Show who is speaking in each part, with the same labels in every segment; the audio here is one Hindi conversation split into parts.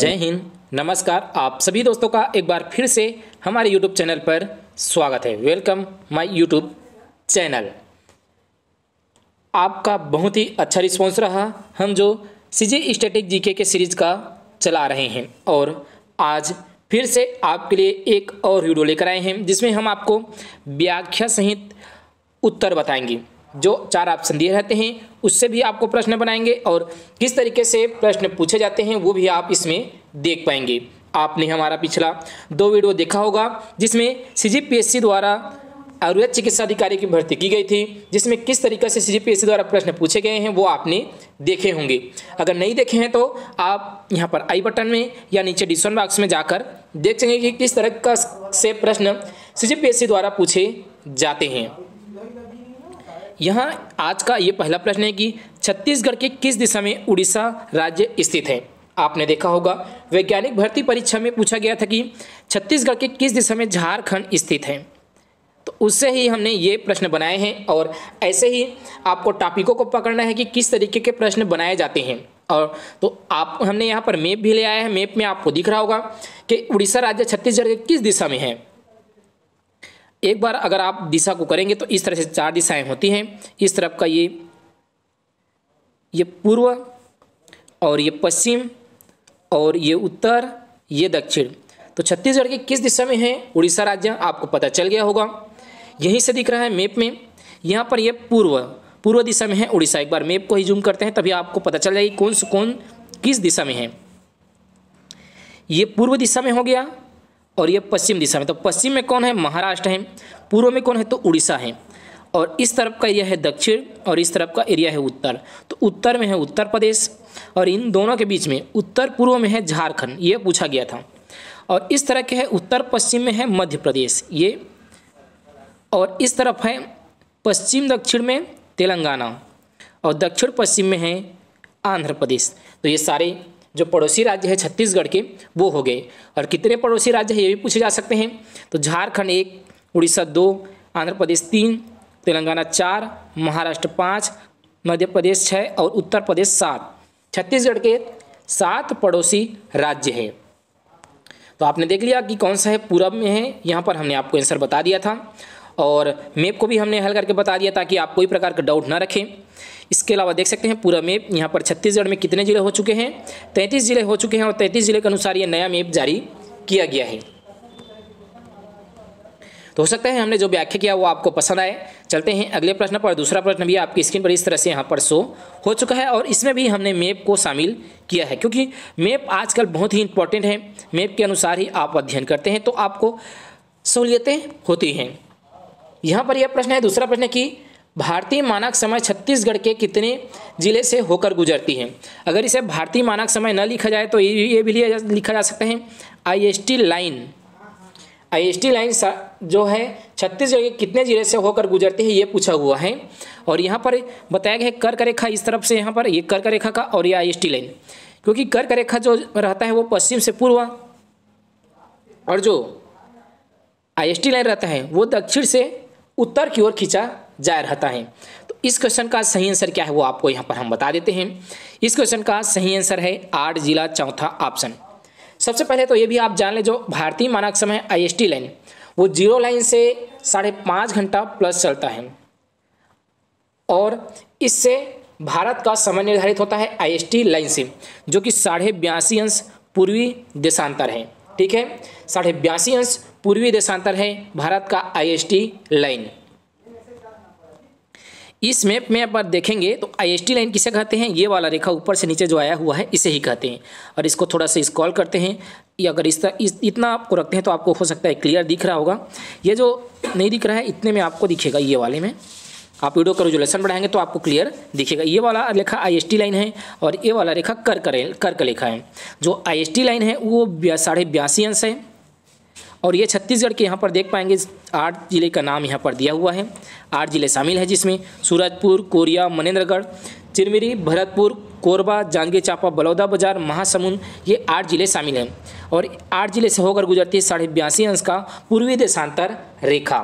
Speaker 1: जय हिंद, नमस्कार। आप सभी दोस्तों का एक बार फिर से हमारे YouTube चैनल पर स्वागत है। Welcome my YouTube channel. आपका बहुत ही अच्छा रिस्पॉन्स रहा। हम जो सीजे स्टैटिक जीके के सीरीज का चला रहे हैं और आज फिर से आपके लिए एक और वीडियो लेकर आए हैं जिसमें हम आपको व्याख्या सहित उत्तर बताएंगे। जो 4 ऑप्शन दिए रहते हैं उससे भी आपको प्रश्न बनाएंगे और किस तरीके से प्रश्न पूछे जाते हैं वो भी आप इसमें देख पाएंगे। आपने हमारा पिछला 2 वीडियो देखा होगा जिसमें सीजीपीएससी द्वारा आयुर्वेद चिकित्सा अधिकारी की भर्ती की गई थी, जिसमें किस तरीके से सीजीपीएससी द्वारा प्रश्न पूछे गए हैं वो आपने देखे होंगे। अगर नहीं देखे हैं तो आप यहाँ पर आई बटन में या नीचे डिस्क्रिप्शन बॉक्स में जाकर देख सकेंगे कि किस तरह का से प्रश्न सीजीपीएससी द्वारा पूछे जाते हैं। यहाँ आज का ये पहला प्रश्न है कि छत्तीसगढ़ के किस दिशा में उड़ीसा राज्य स्थित है। आपने देखा होगा वैज्ञानिक भर्ती परीक्षा में पूछा गया था कि छत्तीसगढ़ के किस दिशा में झारखंड स्थित है, तो उससे ही हमने ये प्रश्न बनाए हैं। और ऐसे ही आपको टॉपिकों को पकड़ना है कि किस तरीके के प्रश्न बनाए जाते हैं। और तो आप हमने यहाँ पर मैप भी ले आया है। मैप में आपको दिख रहा होगा कि उड़ीसा राज्य छत्तीसगढ़ के किस दिशा में है। एक बार अगर आप दिशा को करेंगे तो इस तरह से 4 दिशाएं होती हैं। इस तरफ का ये पूर्व और ये पश्चिम और ये उत्तर, ये दक्षिण। तो छत्तीसगढ़ की किस दिशा में है उड़ीसा राज्य, आपको पता चल गया होगा। यहीं से दिख रहा है मैप में। यहाँ पर ये पूर्व दिशा में है उड़ीसा। एक बार मैप को ही जूम करते हैं तभी आपको पता चल जाएगी कौन किस दिशा में है। ये पूर्व दिशा में हो गया और ये पश्चिम दिशा में। तो पश्चिम में कौन है? महाराष्ट्र है। पूर्व में कौन है? तो उड़ीसा है। और इस तरफ का एरिया है दक्षिण और इस तरफ का एरिया है उत्तर। तो उत्तर में है उत्तर प्रदेश और इन दोनों के बीच में उत्तर पूर्व में है झारखंड, ये पूछा गया था। और इस तरह के है उत्तर पश्चिम में है मध्य प्रदेश ये, और इस तरफ है पश्चिम दक्षिण में तेलंगाना और दक्षिण पश्चिम में है आंध्र प्रदेश। तो ये सारे जो पड़ोसी राज्य है छत्तीसगढ़ के वो हो गए। और कितने पड़ोसी राज्य है ये भी पूछे जा सकते हैं। तो झारखंड 1, उड़ीसा 2, आंध्र प्रदेश 3, तेलंगाना 4, महाराष्ट्र 5, मध्य प्रदेश 6 और उत्तर प्रदेश 7। छत्तीसगढ़ के 7 पड़ोसी राज्य है। तो आपने देख लिया कि कौन सा है पूरब में है। यहाँ पर हमने आपको आंसर बता दिया था और मैप को भी हमने हल करके बता दिया ताकि आप कोई प्रकार का डाउट ना रखें। इसके अलावा देख सकते हैं पूरा मैप। यहाँ पर छत्तीसगढ़ में कितने जिले हो चुके हैं? 33 जिले हो चुके हैं और 33 जिले के अनुसार ये नया मैप जारी किया गया है। तो हो सकता है हमने जो व्याख्या किया वो आपको पसंद आए। चलते हैं अगले प्रश्न पर। दूसरा प्रश्न भी आपकी स्क्रीन पर इस तरह से यहाँ पर शो हो चुका है और इसमें भी हमने मैप को शामिल किया है क्योंकि मैप आजकल बहुत ही इंपॉर्टेंट है। मैप के अनुसार ही आप अध्ययन करते हैं तो आपको सहूलियतें होती हैं। यहाँ पर यह प्रश्न है, दूसरा प्रश्न कि भारतीय मानक समय छत्तीसगढ़ के कितने जिले से होकर गुजरती है। अगर इसे भारतीय मानक समय न लिखा जाए तो ये भी लिखा जा सकता है IST लाइन। IST लाइन जो है छत्तीसगढ़ के कितने जिले से होकर गुजरती है ये पूछा हुआ है। और यहाँ पर बताया गया है कर्क रेखा इस तरफ से, यहाँ पर ये कर्क रेखा का और ये IST लाइन, क्योंकि कर्क रेखा जो रहता है वो पश्चिम से पूर्व और जो IST लाइन रहता है वो दक्षिण से उत्तर की ओर खींचा जा रहता है। तो इस क्वेश्चन का सही आंसर क्या है वो आपको यहाँ पर हम बता देते हैं। इस क्वेश्चन का सही आंसर है 8 जिला, चौथा ऑप्शन। सबसे पहले तो ये भी आप जान लें जो भारतीय मानक समय IST लाइन वो 0 लाइन से 5.5 घंटा प्लस चलता है और इससे भारत का समय निर्धारित होता है IST लाइन से, जो कि 82.5 पूर्वी देशांतर है। ठीक है, 82.5 पूर्वी देशांतर है भारत का IST लाइन। इस मैप में आप देखेंगे तो IST लाइन किसे कहते हैं? ये वाला रेखा ऊपर से नीचे जो आया हुआ है इसे ही कहते हैं। और इसको थोड़ा सा स्क्रॉल करते हैं या अगर इतना आपको रखते हैं तो आपको हो सकता है क्लियर दिख रहा होगा। ये जो नहीं दिख रहा है इतने में आपको दिखेगा, ये वाले में आप वीडियो का रेजोल्यूशन बढ़ाएंगे तो आपको क्लियर दिखेगा। ये वाला रेखा IST लाइन है और ये वाला रेखा कर्क रेखा है। जो IST लाइन है वो 82.5 है और ये छत्तीसगढ़ के यहाँ पर देख पाएंगे 8 जिले का नाम यहाँ पर दिया हुआ है। 8 जिले शामिल है जिसमें सूरजपुर, कोरिया, मनेन्द्रगढ़, चिरमिरी, भरतपुर, कोरबा, जांजगीर चांपा, बलौदा बाजार, महासमुंद, ये 8 जिले शामिल हैं। और 8 जिले से होकर गुजरती है 82.5 का पूर्वी देशांतर रेखा।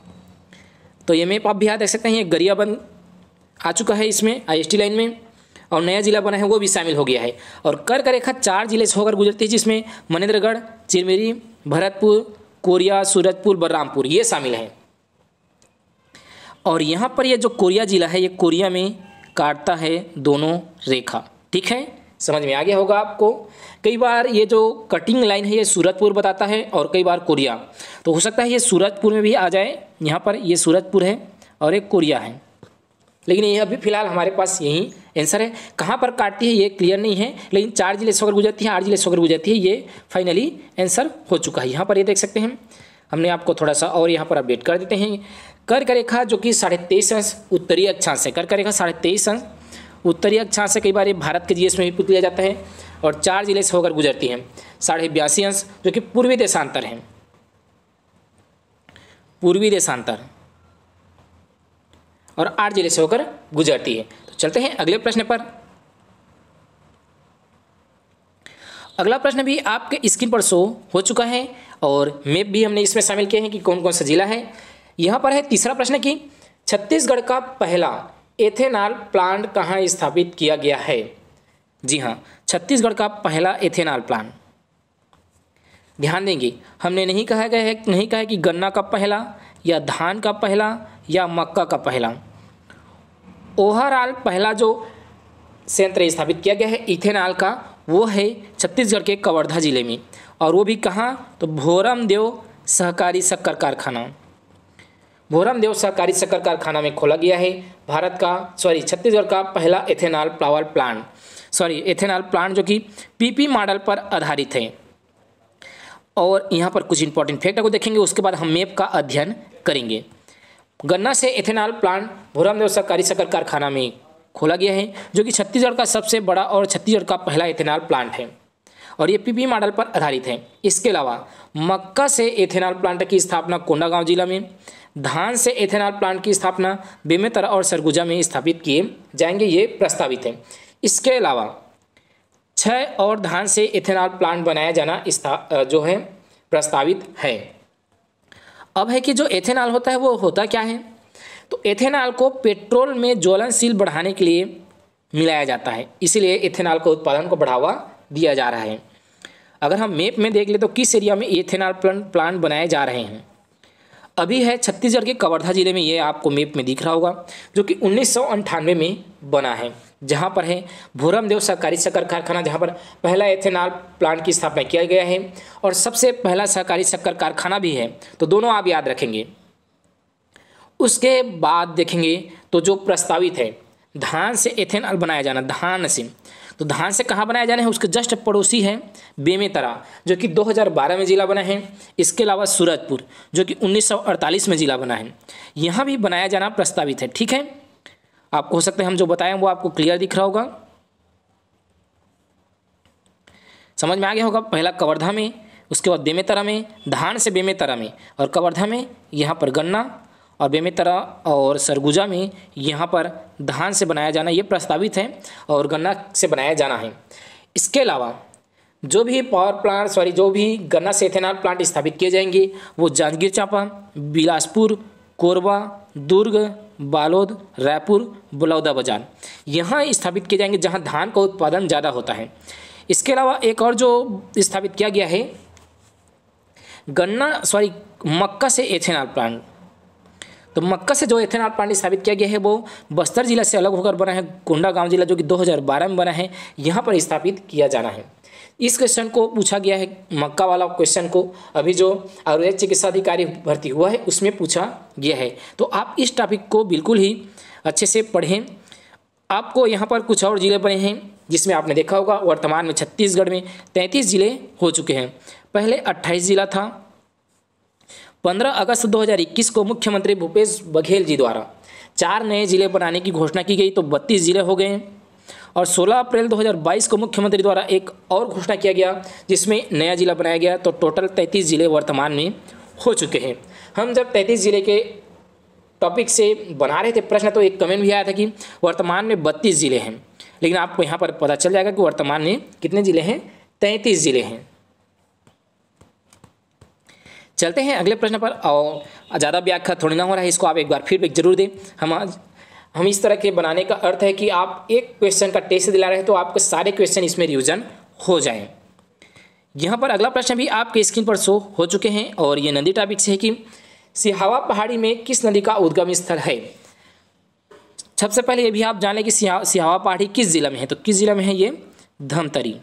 Speaker 1: तो ये मैप आप भी यहाँ देख सकते हैं, ये गरियाबंद आ चुका है इसमें IST लाइन में और नया जिला बना है वो भी शामिल हो गया है। और कर्क रेखा 4 जिले से होकर गुजरती है, जिसमें मनेंद्रगढ़, चिरमिरी, भरतपुर, कोरिया, सूरजपुर, बलरामपुर ये शामिल हैं। और यहाँ पर ये जो कोरिया जिला है ये कोरिया में काटता है दोनों रेखा। ठीक है, समझ में आ गया होगा आपको। कई बार ये जो कटिंग लाइन है ये सूरजपुर बताता है और कई बार कोरिया, तो हो सकता है ये सूरजपुर में भी आ जाए। यहाँ पर ये सूरजपुर है और एक कोरिया है, लेकिन ये अभी फिलहाल हमारे पास यही आंसर है। कहाँ पर काटती है ये क्लियर नहीं है, लेकिन 4 जिले से होकर गुजरती है, 8 जिले से होकर गुजरती है, ये फाइनली आंसर हो चुका है। यहाँ पर ये देख सकते हैं, हमने आपको थोड़ा सा और यहाँ पर अपडेट कर देते हैं। कर्क रेखा जो कि 23.5 अंश उत्तरी अक्षांश है, कर्क रेखा 23.5 अंश उत्तरी अक्षांश है। कई बार ये भारत के जीएस में भी पूछ लिया जाता है। और 4 जिले से होकर गुजरती है, 82.5 अंश जो कि पूर्वी देशांतर है, पूर्वी देशांतर, और 8 जिले से होकर गुजरती है। तो चलते हैं अगले प्रश्न पर। अगला प्रश्न भी आपके स्क्रीन पर शो हो चुका है और मैप भी हमने इसमें शामिल किए हैं कि कौन कौन सा जिला है। यहाँ पर है तीसरा प्रश्न कि छत्तीसगढ़ का पहला एथेनॉल प्लांट कहाँ स्थापित किया गया है। जी हाँ, छत्तीसगढ़ का पहला एथेनॉल प्लांट। ध्यान देंगे, हमने नहीं कहा है कि गन्ना का पहला या धान का पहला या मक्का का पहला। ओवरऑल पहला जो संयंत्र स्थापित किया गया है इथेनॉल का वो है छत्तीसगढ़ के कवर्धा जिले में, और वो भी कहाँ, तो भोरमदेव सहकारी शक्कर कारखाना, भोरमदेव सहकारी शक्कर कारखाना में खोला गया है छत्तीसगढ़ का पहला ethanol power plant, ethanol plant जो कि पीपी मॉडल पर आधारित है। और यहाँ पर कुछ इंपॉर्टेंट फैक्ट को देखेंगे, उसके बाद हम मैप का अध्ययन करेंगे। गन्ना से एथेनॉल प्लांट भोरमदेव सहकारी शक्कर कारखाना में खोला गया है, जो कि छत्तीसगढ़ का सबसे बड़ा और छत्तीसगढ़ का पहला एथेनॉल प्लांट है, और ये पीपी मॉडल पर आधारित है। इसके अलावा मक्का से एथेनॉल प्लांट की स्थापना कोंडागांव जिला में, धान से एथेनॉल प्लांट की स्थापना बेमेतरा और सरगुजा में स्थापित किए जाएंगे, ये प्रस्तावित है। इसके अलावा 6 और धान से एथेनॉल प्लांट बनाया जाना जो है प्रस्तावित है। अब है कि जो एथेनॉल होता है वो होता क्या है, तो एथेनॉल को पेट्रोल में ज्वलनशील बढ़ाने के लिए मिलाया जाता है, इसीलिए एथेनॉल को उत्पादन को बढ़ावा दिया जा रहा है। अगर हम मैप में देख ले तो किस एरिया में एथेनॉल प्लांट बनाए जा रहे हैं, अभी है छत्तीसगढ़ के कवर्धा जिले में, ये आपको मैप में दिख रहा होगा, जो कि 1998 में बना है, जहाँ पर है भोरमदेव सहकारी शक्कर कारखाना, जहाँ पर पहला एथेनॉल प्लांट की स्थापना किया गया है और सबसे पहला सहकारी शक्कर कारखाना भी है। तो दोनों आप याद रखेंगे। उसके बाद देखेंगे तो जो प्रस्तावित है धान से एथेनॉल बनाया जाना, धान से, तो धान से कहाँ बनाया जाना है, उसके जस्ट पड़ोसी है बेमेतरा, जो कि 2012 में जिला बना है। इसके अलावा सूरजपुर जो कि 1948 में जिला बना है, यहाँ भी बनाया जाना प्रस्तावित है। ठीक है, आपको हो सकता है हम जो बताएं वो आपको क्लियर दिख रहा होगा, समझ में आ गया होगा। पहला कवर्धा में, उसके बाद बेमेतरा में, धान से बेमेतरा में, और कवर्धा में यहाँ पर गन्ना, और बेमेतरा और सरगुजा में यहाँ पर धान से बनाया जाना ये प्रस्तावित है और गन्ना से बनाया जाना है। इसके अलावा जो भी पावर प्लांट जो भी गन्ना से एथेनॉल प्लांट स्थापित किए जाएंगे वो जांजगीर चांपा, बिलासपुर, कोरबा, दुर्ग, बालोद, रायपुर, बलौदाबाजार यहाँ स्थापित किए जाएंगे, जहाँ धान का उत्पादन ज़्यादा होता है। इसके अलावा एक और जो स्थापित किया गया है मक्का से एथेनॉल प्लांट, तो मक्का से जो एथेनॉल प्लांट स्थापित किया गया है वो बस्तर जिला से अलग होकर बना है, कोंडागांव जिला जो कि 2012 में बना है, यहाँ पर स्थापित किया जाना है। इस क्वेश्चन को पूछा गया है, मक्का वाला क्वेश्चन को अभी जो आयुर्वेद चिकित्सा अधिकारी भर्ती हुआ है उसमें पूछा गया है। तो आप इस टॉपिक को बिल्कुल ही अच्छे से पढ़ें। आपको यहाँ पर कुछ और जिले बने हैं जिसमें आपने देखा होगा वर्तमान में छत्तीसगढ़ में 33 जिले हो चुके हैं, पहले 28 जिला था। 15 अगस्त 2021 को मुख्यमंत्री भूपेश बघेल जी द्वारा 4 नए जिले बनाने की घोषणा की गई, तो 32 जिले हो गए। और 16 अप्रैल 2022 को मुख्यमंत्री द्वारा एक और घोषणा किया गया जिसमें नया जिला बनाया गया, तो टोटल 33 जिले वर्तमान में हो चुके हैं। हम जब 33 जिले के टॉपिक से बना रहे थे प्रश्न तो एक कमेंट भी आया था कि वर्तमान में 32 जिले हैं, लेकिन आपको यहाँ पर पता चल जाएगा कि वर्तमान में कितने जिले हैं, 33 जिले हैं। चलते हैं अगले प्रश्न पर, और ज़्यादा व्याख्या थोड़ी ना हो रहा है, इसको आप एक बार फीडबैक जरूर दें। हम आज हम इस तरह के बनाने का अर्थ है कि आप एक क्वेश्चन का टेस्ट दिला रहे हैं तो आपके सारे क्वेश्चन इसमें रिवीजन हो जाएं। यहाँ पर अगला प्रश्न भी आपके स्क्रीन पर शो हो चुके हैं और ये नदी टॉपिक से है कि सिहावा पहाड़ी में किस नदी का उद्गम स्थल है। सबसे पहले ये भी आप जान लें कि सिहावा पहाड़ी किस जिला में है, तो किस जिला में है, ये धमतरी।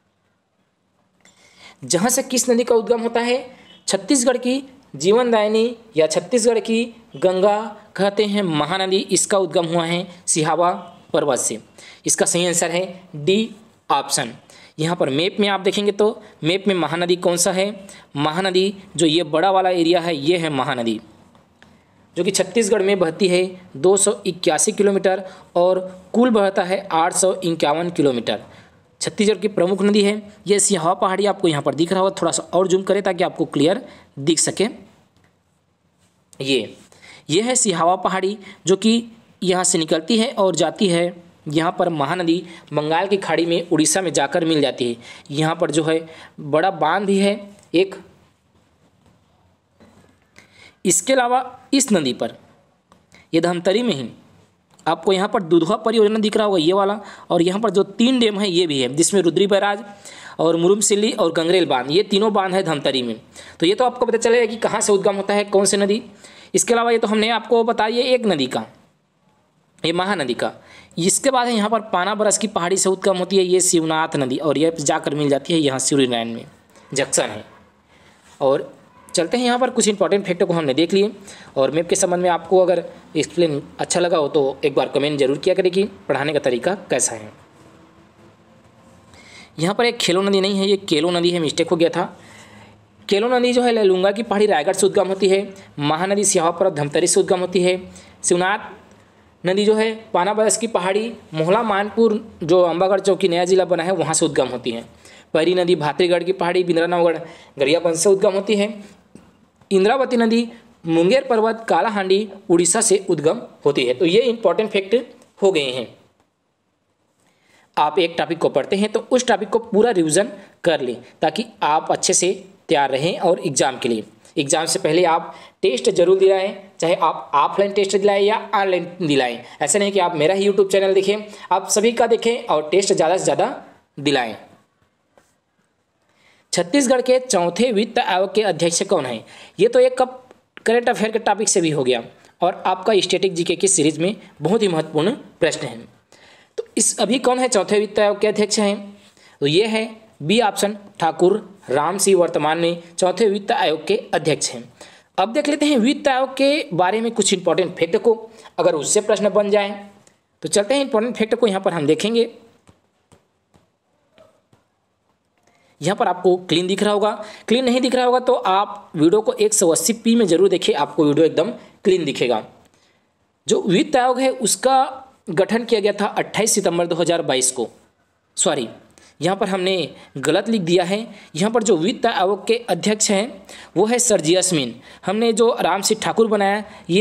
Speaker 1: जहाँ से किस नदी का उद्गम होता है, छत्तीसगढ़ की जीवनदायिनी या छत्तीसगढ़ की गंगा कहते हैं महानदी, इसका उद्गम हुआ है सिहावा पर्वत से। इसका सही आंसर है डी ऑप्शन। यहाँ पर मैप में आप देखेंगे तो मैप में महानदी कौन सा है, महानदी जो ये बड़ा वाला एरिया है ये है महानदी, जो कि छत्तीसगढ़ में बहती है 281 किलोमीटर और कुल बहता है 851 किलोमीटर। छत्तीसगढ़ की प्रमुख नदी है ये सिहावा पहाड़ी। आपको यहाँ पर दिख रहा होगा, थोड़ा सा और जूम करें ताकि आपको क्लियर दिख सके। ये है सिहावा पहाड़ी जो कि यहाँ से निकलती है और जाती है यहाँ पर महानदी बंगाल की खाड़ी में उड़ीसा में जाकर मिल जाती है। यहाँ पर जो है बड़ा बांध भी है एक। इसके अलावा इस नदी पर ये धमतरी में ही आपको यहाँ पर दुधवा परियोजना दिख रहा होगा ये वाला, और यहाँ पर जो 3 डैम है ये भी है जिसमें रुद्री बैराज और मुरुमसिल्ली और गंगरेल बांध, ये तीनों बांध है धमतरी में। तो ये तो आपको पता चलेगा कि कहाँ से उद्गम होता है, कौन सी नदी। इसके अलावा ये तो हमने आपको बताया एक नदी का, ये महानदी का। इसके बाद है यहाँ पर पाना बरस की पहाड़ी से उद्गम होती है ये शिवनाथ नदी, और ये जाकर मिल जाती है यहाँ सिवरीनारायण में जंक्शन है। और चलते हैं यहाँ पर कुछ इंपॉर्टेंट फैक्टर को हमने देख लिए, और मैप के संबंध में आपको अगर एक्सप्लेन अच्छा लगा हो तो एक बार कमेंट जरूर किया करें कि पढ़ाने का तरीका कैसा है। यहाँ पर एक खेलो नदी नहीं है, ये केलो नदी है, मिस्टेक हो गया था। केलो नदी जो है लुंगा की पहाड़ी रायगढ़ से उद्गम होती है। महानदी सिहावा पर्वत धमतरी से उद्गम होती है। शिवनाथ नदी जो है पाना बरस की पहाड़ी मोहला मानपुर जो अंबागढ़ चौकी नया जिला बना है वहाँ से उद्गम होती है। पहरी नदी भातरीगढ़ की पहाड़ी बिंद्रानवगढ़ गरियाबंद से उद्गम होती है। इंद्रावती नदी मुंगेर पर्वत कालाहांडी उड़ीसा से उद्गम होती है। तो ये इंपॉर्टेंट फैक्ट हो गए हैं। आप एक टॉपिक को पढ़ते हैं तो उस टॉपिक को पूरा रिवीजन कर लें ताकि आप अच्छे से तैयार रहें। और एग्जाम के लिए, एग्जाम से पहले आप टेस्ट जरूर दिलाएं, चाहे आप ऑफलाइन टेस्ट दिलाएं या ऑनलाइन दिलाएं। ऐसा नहीं कि आप मेरा ही यूट्यूब चैनल देखें, आप सभी का देखें और टेस्ट ज़्यादा से ज़्यादा दिलाएं। छत्तीसगढ़ के चौथे वित्त आयोग के अध्यक्ष कौन है। ये तो एक करंट अफेयर के टॉपिक से भी हो गया और आपका स्टैटिक जीके की सीरीज में बहुत ही महत्वपूर्ण प्रश्न है। तो इस अभी कौन है चौथे वित्त आयोग के अध्यक्ष हैं, तो ये है बी ऑप्शन ठाकुर राम सिंह, वर्तमान में चौथे वित्त आयोग के अध्यक्ष हैं। अब देख लेते हैं वित्त आयोग के बारे में कुछ इंपॉर्टेंट फैक्ट को, अगर उससे प्रश्न बन जाए तो चलते हैं इंपॉर्टेंट फैक्ट को यहाँ पर हम देखेंगे। यहाँ पर आपको क्लीन दिख रहा होगा, क्लीन नहीं दिख रहा होगा तो आप वीडियो को 180p में जरूर देखिए, आपको वीडियो एकदम क्लीन दिखेगा। जो वित्त आयोग है उसका गठन किया गया था 28 सितंबर 2022 को। सॉरी, यहाँ पर हमने गलत लिख दिया है। यहाँ पर जो वित्त आयोग के अध्यक्ष हैं वो है सर जीएस मीन। हमने जो राम सिंह ठाकुर बनाया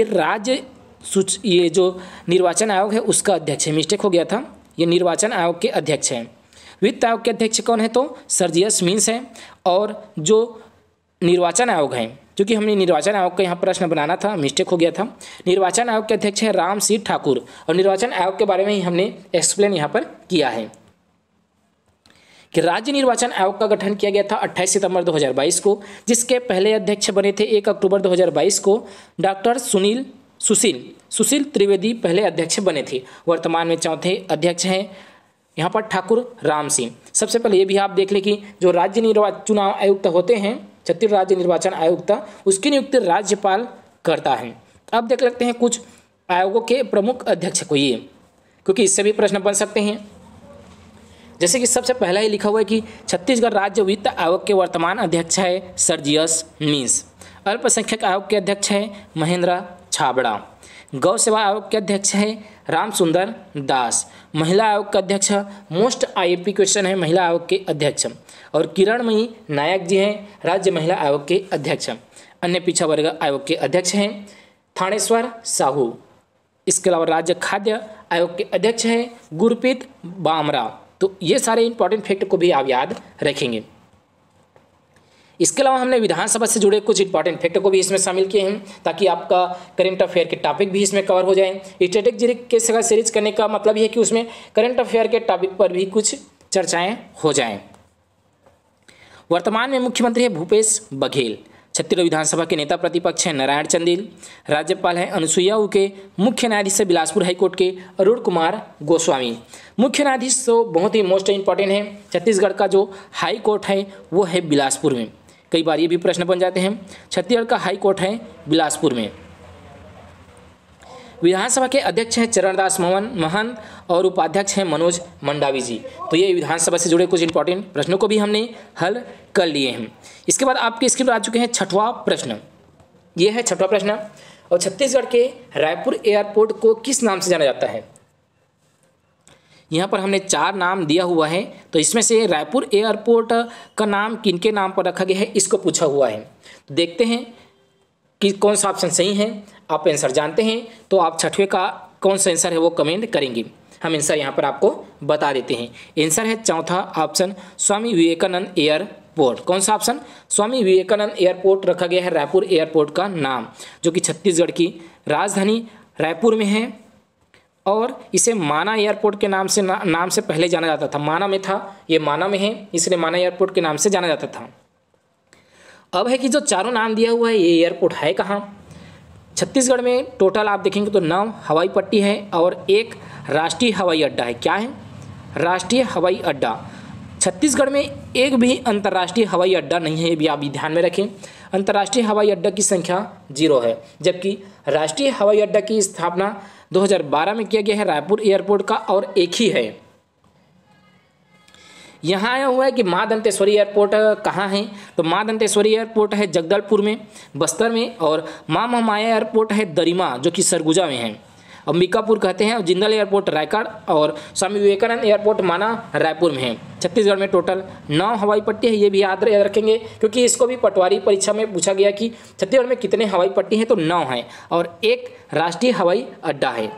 Speaker 1: ये जो निर्वाचन आयोग है उसका अध्यक्ष है, मिस्टेक हो गया था, ये निर्वाचन आयोग के अध्यक्ष हैं। वित्त आयोग के अध्यक्ष कौन है तो सर जीएस मीन्स हैं। और जो निर्वाचन आयोग है, क्योंकि हमने निर्वाचन आयोग का यहाँ प्रश्न बनाना था, मिस्टेक हो गया था, निर्वाचन आयोग के अध्यक्ष है राम सिंह ठाकुर। और निर्वाचन आयोग के बारे में ही हमने एक्सप्लेन यहाँ पर किया है कि राज्य निर्वाचन आयोग का गठन किया गया था 28 सितंबर 2022 को, जिसके पहले अध्यक्ष बने थे 1 अक्टूबर 2022 को डॉक्टर सुशील त्रिवेदी पहले अध्यक्ष बने थे। वर्तमान में चौथे अध्यक्ष हैं यहाँ पर ठाकुर राम सिंह। सबसे पहले ये भी आप देख लें कि जो राज्य चुनाव आयुक्त होते हैं, छत्तीसगढ़ राज्य निर्वाचन आयुक्त, उसकी नियुक्ति राज्यपाल करता है। अब देख लेते हैं कुछ आयोगों के प्रमुख अध्यक्ष को, ये क्योंकि इससे भी प्रश्न बन सकते हैं। जैसे कि सबसे पहला ही लिखा हुआ है कि छत्तीसगढ़ राज्य वित्त आयोग के वर्तमान अध्यक्ष है सर जीएस मीन्स। अल्पसंख्यक आयोग के अध्यक्ष है महेंद्र छाबड़ा। गौ सेवा आयोग के अध्यक्ष है राम सुंदर दास। महिला आयोग का अध्यक्ष मोस्ट आईएमपी क्वेश्चन है महिला आयोग के अध्यक्ष। और किरणमयी नायक जी हैं राज्य महिला आयोग के अध्यक्ष। अन्य पिछड़ा वर्ग आयोग के अध्यक्ष हैं थानेश्वर साहू। इसके अलावा राज्य खाद्य आयोग के अध्यक्ष हैं गुरप्रीत बामरा। तो ये सारे इंपॉर्टेंट फैक्ट को भी आप याद रखेंगे। इसके अलावा हमने विधानसभा से जुड़े कुछ इंपॉर्टेंट फैक्ट को भी इसमें शामिल किए हैं ताकि आपका करंट अफेयर के टॉपिक भी इसमें कवर हो जाए। स्ट्रेटेजिक के साथ सीरीज करने का मतलब ये है कि उसमें करंट अफेयर के टॉपिक पर भी कुछ चर्चाएं हो जाएं। वर्तमान में मुख्यमंत्री है भूपेश बघेल। छत्तीसगढ़ विधानसभा के नेता प्रतिपक्ष हैं नारायण चंदेल। राज्यपाल हैं अनुसुईया उइके। मुख्य न्यायाधीश है बिलासपुर हाईकोर्ट के अरुण कुमार गोस्वामी। मुख्य न्यायाधीश तो बहुत ही मोस्ट इंपॉर्टेंट है। छत्तीसगढ़ का जो हाई कोर्ट है वो है बिलासपुर में। कई बार ये भी प्रश्न बन जाते हैं। छत्तीसगढ़ का हाई कोर्ट है बिलासपुर में। विधानसभा के अध्यक्ष हैं चरणदास महंत और उपाध्यक्ष हैं मनोज मंडावी जी। तो ये विधानसभा से जुड़े कुछ इंपॉर्टेंट प्रश्नों को भी हमने हल कर लिए हैं। इसके बाद आपके स्क्रीन पर आ चुके हैं छठवां प्रश्न। ये है छठवां प्रश्न। और छत्तीसगढ़ के रायपुर एयरपोर्ट को किस नाम से जाना जाता है? यहाँ पर हमने 4 नाम दिया हुआ है, तो इसमें से रायपुर एयरपोर्ट का नाम किनके नाम पर रखा गया है इसको पूछा हुआ है। तो देखते हैं कि कौन सा ऑप्शन सही है। आप आंसर जानते हैं तो आप छठवें का कौन सा आंसर है वो कमेंट करेंगे। हम आंसर यहाँ पर आपको बता देते हैं। आंसर है चौथा ऑप्शन स्वामी विवेकानंद एयरपोर्ट। कौन सा ऑप्शन? स्वामी विवेकानंद एयरपोर्ट रखा गया है रायपुर एयरपोर्ट का नाम, जो कि छत्तीसगढ़ की राजधानी रायपुर में है और इसे माना एयरपोर्ट के नाम से पहले जाना जाता था। माना में था, ये माना में है, इसलिए माना एयरपोर्ट के नाम से जाना जाता था। अब है कि जो चारों नाम दिया हुआ है ये एयरपोर्ट है कहाँ? छत्तीसगढ़ में टोटल आप देखेंगे तो 9 हवाई पट्टी है और 1 राष्ट्रीय हवाई अड्डा है। क्या है? राष्ट्रीय हवाई अड्डा। छत्तीसगढ़ में एक भी अंतर्राष्ट्रीय हवाई अड्डा नहीं है, ये भी आप ध्यान में रखें। अंतर्राष्ट्रीय हवाई अड्डा की संख्या 0 है, जबकि राष्ट्रीय हवाई अड्डा की स्थापना 2012 में किया गया है रायपुर एयरपोर्ट का, और एक ही है। यहाँ आया हुआ है कि माँ दंतेश्वरी एयरपोर्ट कहाँ है? तो माँ दंतेश्वरी एयरपोर्ट है जगदलपुर में, बस्तर में, और माँ महामाया एयरपोर्ट है दरिमा, जो कि सरगुजा में है। अंबिकापुर कहते हैं, और जिंदल एयरपोर्ट रायगढ़, और स्वामी विवेकानंद एयरपोर्ट माना रायपुर में है। छत्तीसगढ़ में टोटल 9 हवाई पट्टी है, ये भी याद रखेंगे क्योंकि इसको भी पटवारी परीक्षा में पूछा गया कि छत्तीसगढ़ में कितने हवाई पट्टी हैं, तो 9 हैं और 1 राष्ट्रीय हवाई अड्डा है।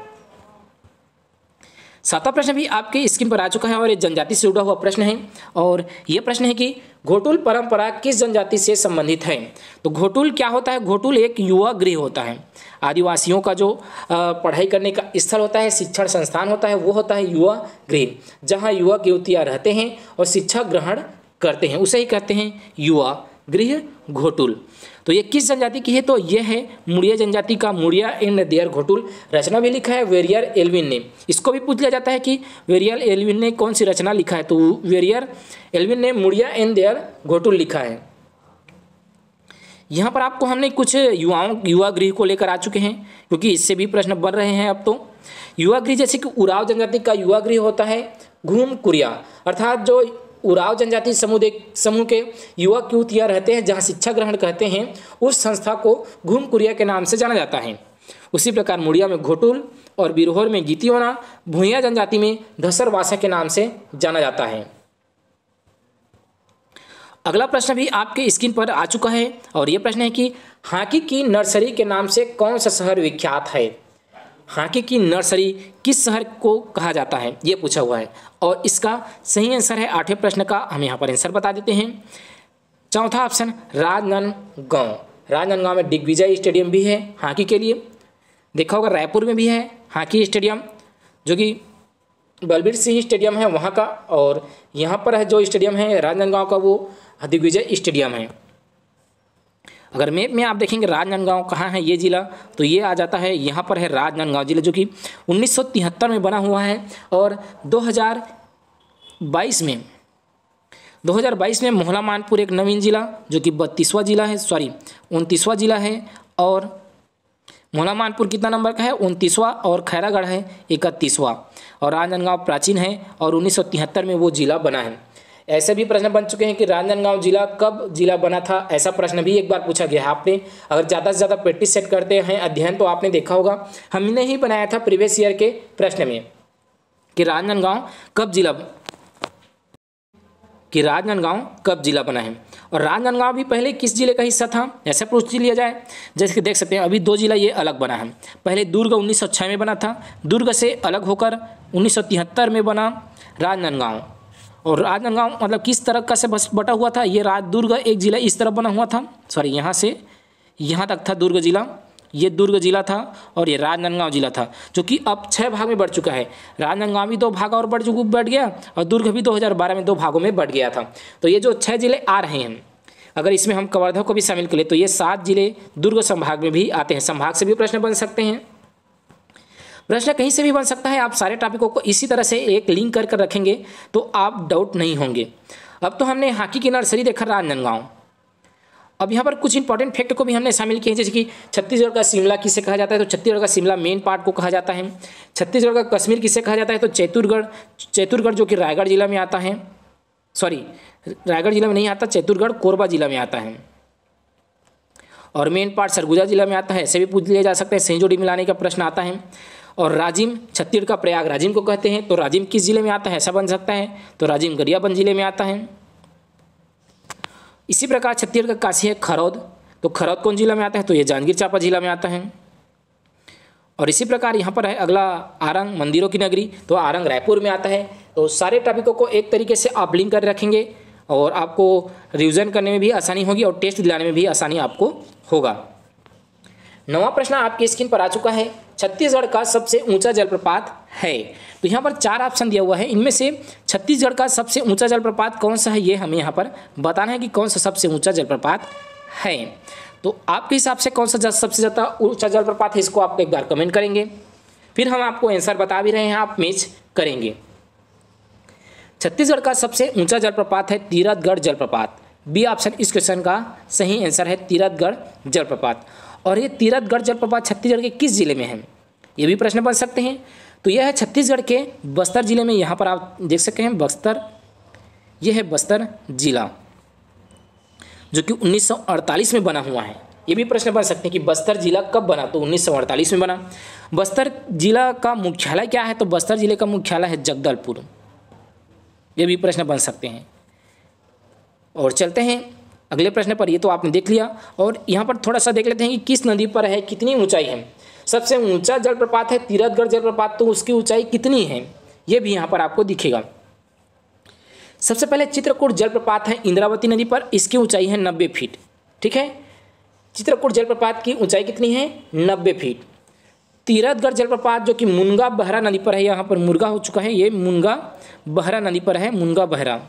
Speaker 1: 7वां प्रश्न भी आपके स्क्रीन पर आ चुका है और ये जनजाति से जुड़ा हुआ प्रश्न है। और ये प्रश्न है कि घोटुल परंपरा किस जनजाति से संबंधित है? तो घोटुल क्या होता है? घोटुल एक युवा गृह होता है। आदिवासियों का जो पढ़ाई करने का स्थल होता है, शिक्षण संस्थान होता है, वो होता है युवा गृह, जहाँ युवक युवतियाँ रहते हैं और शिक्षा ग्रहण करते हैं, उसे ही कहते हैं युवा गृह घोटुल। तो ये किस जनजाति की है? तो ये है मुड़िया जनजाति का मुड़िया एंड देयर घोटुल। रचना भी लिखा है वेरियर एल्विन ने। इसको भी पूछ लिया जाता है कि वेरियर एल्विन ने कौन सी रचना लिखा है? तो वेरियर एल्विन ने मुड़िया एंड देयर घोटुल लिखा है। यहाँ पर आपको हमने कुछ युवा गृह को लेकर आ चुके हैं, क्योंकि इससे भी प्रश्न बन रहे हैं अब तो। युवा गृह जैसे कि उराव जनजाति का युवा गृह होता है घूम कुरिया, अर्थात जो उराव जनजाति समूह के युवक युवतियाँ रहते हैं जहाँ शिक्षा ग्रहण करते हैं, उस संस्था को घूम कुरिया के नाम से जाना जाता है। उसी प्रकार मुड़िया में घोटुल और बिरहोर में गीतियोना, भूइया जनजाति में धसरवासा के नाम से जाना जाता है। अगला प्रश्न भी आपके स्क्रीन पर आ चुका है और ये प्रश्न है कि हाकी की नर्सरी के नाम से कौन सा शहर विख्यात है? हाकी की नर्सरी किस शहर को कहा जाता है, ये पूछा हुआ है। और इसका सही आंसर है 8वें प्रश्न का, हम यहाँ पर आंसर बता देते हैं। चौथा ऑप्शन राजनांदगांव। राजनांदगांव में दिग्विजय स्टेडियम भी है हॉकी के लिए। देखा होगा रायपुर में भी है हॉकी स्टेडियम, जो कि बलबीर सिंह स्टेडियम है वहाँ का, और यहाँ पर है जो स्टेडियम है राजनांदगांव का, वो दिग्विजय स्टेडियम है। अगर मैप में आप देखेंगे राजनांदगांव कहाँ है ये जिला, तो ये आ जाता है यहाँ पर है राजनांदगांव जिला, जो कि 1973 में बना हुआ है। और 2022 में मोहला मानपुर एक नवीन जिला, जो कि 29वां जिला है, 29वां जिला है। और मोहला मानपुर कितना नंबर का है? 29वां, और खैरागढ़ है 31वां। और राजनांदगांव प्राचीन है और 1973 में वो जिला बना है। ऐसे भी प्रश्न बन चुके हैं कि राजनांदगांव जिला कब जिला बना था, ऐसा प्रश्न भी एक बार पूछा गया है। आपने अगर ज़्यादा से ज़्यादा प्रैक्टिस सेट करते हैं अध्ययन, तो आपने देखा होगा हमने ही बनाया था प्रीवियस ईयर के प्रश्न में कि राजनांदगांव कब जिला बना है। और राजनांदगांव भी पहले किस जिले का हिस्सा था, ऐसा पूछ लिया जाए। जैसे कि देख सकते हैं अभी 2 जिला ये अलग बना है। पहले दुर्ग 1906 में बना था, दुर्ग से अलग होकर 1973 में बना राजनांदगांव। और राजनांदगांव मतलब किस तरह का से बटा हुआ था, ये दुर्ग एक जिला इस तरफ बना हुआ था, सॉरी यहाँ से यहाँ तक था दुर्ग जिला, ये दुर्ग जिला था और ये राजनांदगांव जिला था, जो कि अब 6 भाग में बढ़ चुका है। राजनांदगांव भी 2 भाग और बढ़ गया और दुर्ग भी 2012 में 2 भागों में बढ़ गया था। तो ये जो 6 जिले आ रहे हैं, अगर इसमें हम कवर्धा को भी शामिल करें तो ये 7 जिले दुर्ग संभाग में भी आते हैं। संभाग से भी प्रश्न बन सकते हैं, प्रश्न कहीं से भी बन सकता है। आप सारे टॉपिकों को इसी तरह से एक लिंक कर कर रखेंगे तो आप डाउट नहीं होंगे। अब तो हमने हॉकी की नर्सरी देखा राजनांदगांव, अब यहाँ पर कुछ इंपॉर्टेंट फैक्ट को भी हमने शामिल किए हैं, जैसे कि छत्तीसगढ़ का शिमला किसे कहा जाता है, तो छत्तीसगढ़ का शिमला मेन पार्ट को कहा जाता है। छत्तीसगढ़ का कश्मीर किसे कहा जाता है, तो चैतुरगढ़ जो कि रायगढ़ जिला में आता है, सॉरी रायगढ़ जिला में नहीं आता, चैतुरगढ़ कोरबा जिला में आता है। और मेन पार्ट सरगुजा जिला में आता है, ऐसे भी पूछ लिया जा सकता है, सही जोड़ी मिलाने का प्रश्न आता है। और राजिम छत्तीसगढ़ का प्रयाग राजिम को कहते हैं, तो राजिम किस जिले में आता है, ऐसा बन सकता है, तो राजिम गरियाबंद जिले में आता है। इसी प्रकार छत्तीसगढ़ का काशी है खरौद, तो खरौद कौन जिला में आता है, तो ये जांजगीर चांपा जिला में आता है। और इसी प्रकार यहाँ पर है अगला आरंग मंदिरों की नगरी, तो आरंग रायपुर में आता है। तो सारे टॉपिकों को एक तरीके से आप लिंक कर रखेंगे और आपको रिवीजन करने में भी आसानी होगी और टेस्ट दिलाने में भी आसानी आपको होगा। 9वां प्रश्न आपकी स्क्रीन पर आ चुका है, छत्तीसगढ़ का सबसे ऊंचा जलप्रपात है। तो यहाँ पर 4 ऑप्शन दिया हुआ है, इनमें से छत्तीसगढ़ का सबसे ऊंचा जलप्रपात कौन सा है, ये हमें यहाँ पर बताना है कि कौन सा सबसे ऊंचा जलप्रपात है। तो आपके हिसाब से कौन सा सबसे ज़्यादा ऊंचा जलप्रपात है, इसको आप एक बार कमेंट करेंगे, फिर हम आपको आंसर बता भी रहे हैं, आप मैच करेंगे। छत्तीसगढ़ का सबसे ऊंचा जलप्रपात है तीरथगढ़ जलप्रपात, बी ऑप्शन इस क्वेश्चन का सही आंसर है, तीरथगढ़ जलप्रपात। और ये तीरथगढ़ जलप्रपात छत्तीसगढ़ के किस जिले में है, ये भी प्रश्न बन सकते हैं। तो यह है छत्तीसगढ़ के बस्तर जिले में, यहाँ पर आप देख सकते हैं बस्तर, यह है बस्तर जिला जो कि 1948 में बना हुआ है। ये भी प्रश्न बन सकते हैं कि बस्तर जिला कब बना, तो 1948 में बना। बस्तर जिला का मुख्यालय क्या है, तो बस्तर जिले का मुख्यालय है जगदलपुर, ये भी प्रश्न बन सकते हैं। और चलते हैं अगले प्रश्न पर, ये तो आपने देख लिया। और यहाँ पर थोड़ा सा देख लेते हैं कि किस नदी पर है, कितनी ऊंचाई है। सबसे ऊंचा जलप्रपात है तीरथगढ़ जलप्रपात, तो उसकी ऊंचाई कितनी है ये भी यहाँ पर आपको दिखेगा। सबसे पहले चित्रकूट जलप्रपात है इंद्रावती नदी पर, इसकी ऊंचाई है 90 फीट। ठीक है, चित्रकूट जलप्रपात की ऊंचाई कितनी है, 90 फीट। तीरथगढ़ जलप्रपात जो कि मुनगा बहरा नदी पर है, यहाँ पर मुर्गा हो चुका है, ये मुनगा बहरा नदी पर है, मुनगा बहरा,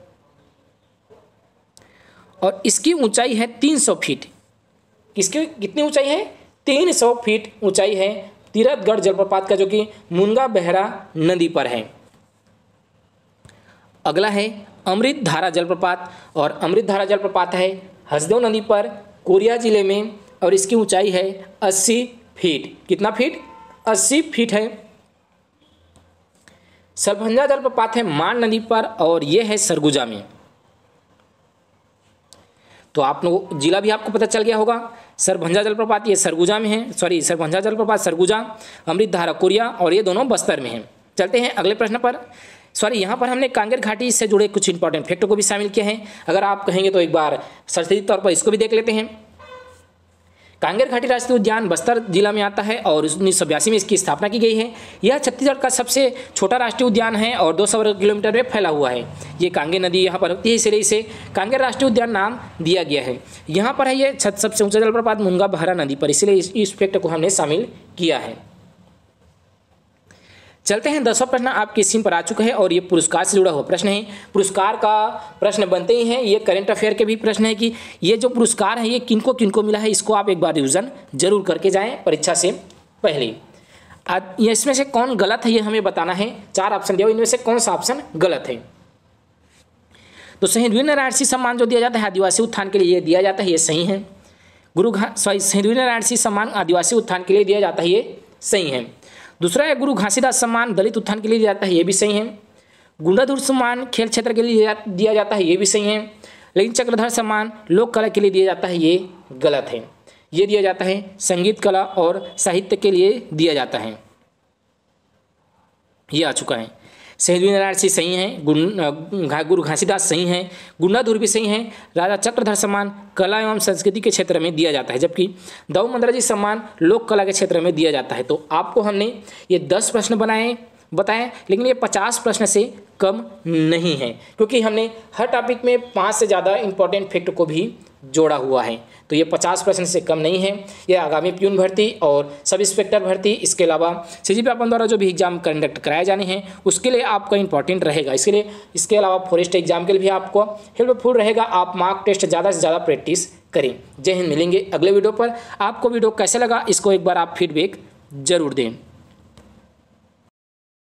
Speaker 1: और इसकी ऊंचाई है 300 फीट। किसकी कितनी ऊंचाई है, 300 फीट ऊंचाई है तीरथगढ़ जलप्रपात का, जो कि मुनगा बहरा नदी पर है। अगला है अमृतधारा जलप्रपात, और अमृतधारा जलप्रपात है हसदेव नदी पर कोरिया जिले में, और इसकी ऊंचाई है 80 फीट। कितना फीट, 80 फीट है। सरभंजा जलप्रपात है मान नदी पर, और यह है सरगुजा में। तो आप लोग जिला भी आपको पता चल गया होगा, सरभंजा जलप्रपात ये सरगुजा में है, सॉरी सरभंजा जलप्रपात सरगुजा, अमृतधारा कोरिया, और ये दोनों बस्तर में हैं। चलते हैं अगले प्रश्न पर। सॉरी यहाँ पर हमने कांगेर घाटी से जुड़े कुछ इंपॉर्टेंट फैक्टों को भी शामिल किया है, अगर आप कहेंगे तो एक बार सरसरी तौर पर इसको भी देख लेते हैं। कांगेर घाटी राष्ट्रीय उद्यान बस्तर जिला में आता है और 1982 में इसकी स्थापना की गई है। यह छत्तीसगढ़ का सबसे छोटा राष्ट्रीय उद्यान है और 200 वर्ग किलोमीटर में फैला हुआ है। ये कांगेर नदी यहाँ पर होती है, इसलिए इसे कांगेर राष्ट्रीय उद्यान नाम दिया गया है। यहाँ पर है ये सबसे ऊंचा जलप्रपात मुनगा बहरा नदी पर, इसलिए इस फैक्ट को हमने शामिल किया है। चलते हैं 10वां प्रश्न आपकी स्क्रीन पर आ चुका है और ये पुरस्कार से जुड़ा हुआ प्रश्न है। पुरस्कार का प्रश्न बनते ही हैं, ये करंट अफेयर के भी प्रश्न है कि ये जो पुरस्कार है ये किनको किनको मिला है, इसको आप एक बार रिवीजन जरूर करके जाएं परीक्षा से पहले। आज इसमें से कौन गलत है ये हमें बताना है। 4 ऑप्शन दिया, इनमें से कौन सा ऑप्शन गलत है। तो शहीद वीरनारायण सिंह सम्मान जो दिया जाता है आदिवासी उत्थान के लिए ये दिया जाता है, ये सही है। शहीद वीरनारायण सिंह सम्मान आदिवासी उत्थान के लिए दिया जाता है, ये सही है। दूसरा है गुरु घासीदास सम्मान दलित उत्थान के लिए दिया जाता है, ये भी सही है। गुंडाधुर सम्मान खेल क्षेत्र के लिए दिया जाता है, ये भी सही है। लेकिन चक्रधर सम्मान लोक कला के लिए दिया जाता है, ये गलत है। ये दिया जाता है संगीत कला और साहित्य के लिए दिया जाता है, ये आ चुका है। शहीद वीरनारायण सिंह सही हैं, गुरु घासीदास सही हैं, गुंडाधुर भी सही हैं। राजा चक्रधर सम्मान कला एवं संस्कृति के क्षेत्र में दिया जाता है, जबकि दाऊ मंदरा जी सम्मान लोक कला के क्षेत्र में दिया जाता है। तो आपको हमने ये 10 प्रश्न बनाए बताएं, लेकिन ये 50 प्रश्न से कम नहीं है, क्योंकि हमने हर टॉपिक में 5 से ज़्यादा इंपॉर्टेंट फैक्ट को भी जोड़ा हुआ है। तो ये 50 प्रश्न से कम नहीं है। ये आगामी प्यून भर्ती और सब इंस्पेक्टर भर्ती, इसके अलावा सीजीपी अपन द्वारा जो भी एग्जाम कंडक्ट कराए जाने हैं उसके लिए आपका इंपॉर्टेंट रहेगा। इसके अलावा फॉरेस्ट एग्जाम के लिए भी आपको हेल्पफुल रहेगा। आप मार्क टेस्ट ज़्यादा से ज़्यादा प्रैक्टिस करें। जय हिंद। मिलेंगे अगले वीडियो पर। आपको वीडियो कैसे लगा इसको एक बार आप फीडबैक जरूर दें।